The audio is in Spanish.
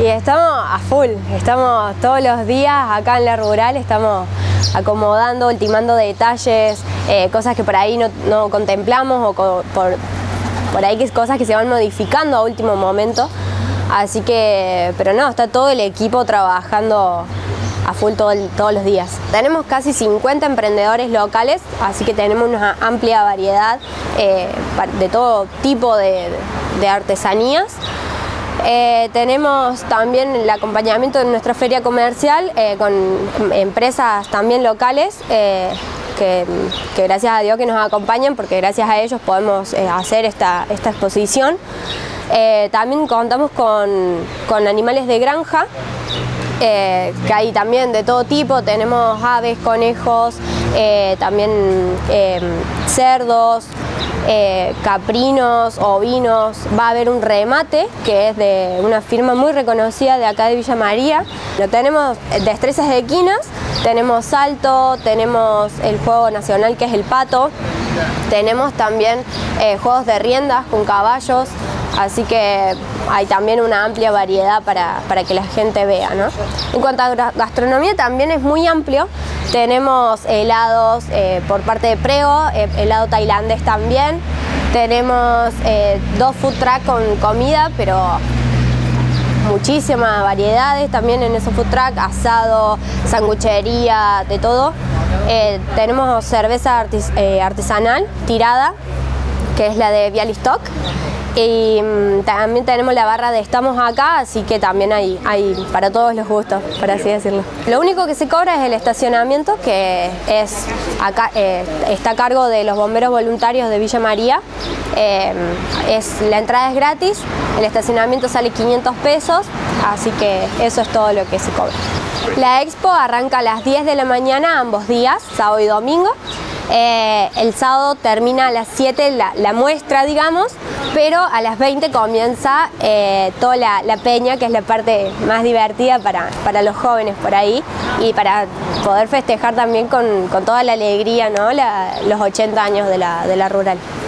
Y estamos a full, estamos todos los días acá en la rural, estamos acomodando, ultimando detalles, cosas que por ahí no contemplamos o por ahí cosas que se van modificando a último momento. Así que, pero no, está todo el equipo trabajando a full todos los días. Tenemos casi 50 emprendedores locales, así que tenemos una amplia variedad de todo tipo de artesanías. Tenemos también el acompañamiento de nuestra feria comercial con empresas también locales que gracias a Dios que nos acompañan, porque gracias a ellos podemos hacer esta exposición. También contamos con animales de granja, que hay también de todo tipo. Tenemos aves, conejos, también cerdos, caprinos, ovinos. Va a haber un remate que es de una firma muy reconocida de acá de Villa María. Tenemos destrezas equinas, tenemos salto, tenemos el juego nacional que es el pato, tenemos también juegos de riendas con caballos, así que hay también una amplia variedad para que la gente vea, ¿no? En cuanto a gastronomía también es muy amplio. Tenemos helados por parte de Prego, helado tailandés también. Tenemos 2 food trucks con comida, pero muchísimas variedades también en esos food trucks, asado, sanguchería, de todo. Tenemos cerveza artesanal tirada, que es la de Bialystok. Y también tenemos la barra de Estamos Acá, así que también hay para todos los gustos, por así decirlo. Lo único que se cobra es el estacionamiento, que está a cargo de los bomberos voluntarios de Villa María. La entrada es gratis, el estacionamiento sale 500 pesos, así que eso es todo lo que se cobra. La expo arranca a las 10 de la mañana ambos días, sábado y domingo. El sábado termina a las 7 la muestra, digamos, pero a las 20 comienza toda la peña, que es la parte más divertida para los jóvenes por ahí, y para poder festejar también con toda la alegría, ¿no? Los 80 años de la rural.